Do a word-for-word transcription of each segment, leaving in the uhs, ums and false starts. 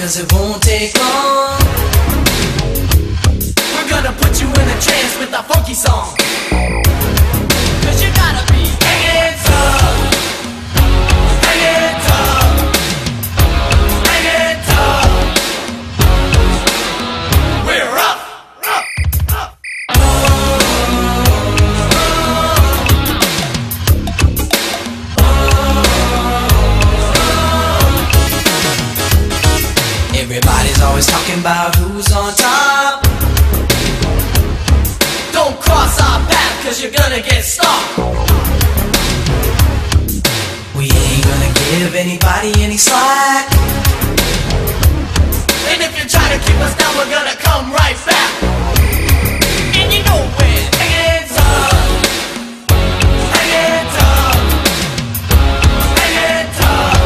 cause it won't take long. We're gonna put you in a trance with a funky song. Cause you gotta be hanging tough, hanging tough, hanging tough. We're up, up, up. Everybody's always talking about who's on top. Don't cross our path cause you're gonna get stopped. We ain't gonna give anybody any slack. And if you try to keep us down, we're gonna come right back. And you know we're hanging tough, hanging tough, hanging tough.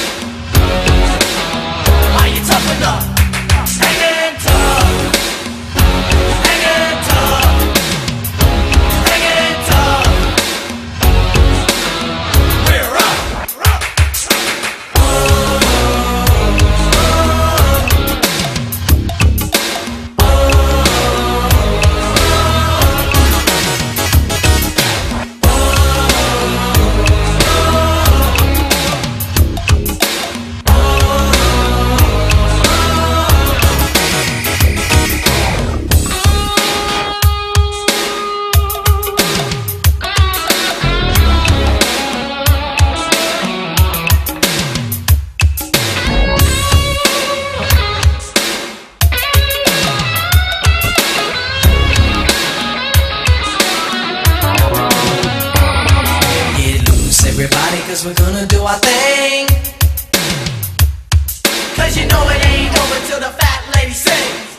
Are you tough enough? Hanging tough, hanging tough, hanging tough. We're up, up, Everybody, cause we're gonna do our thing. cause you know it ain't over till the fat lady sings.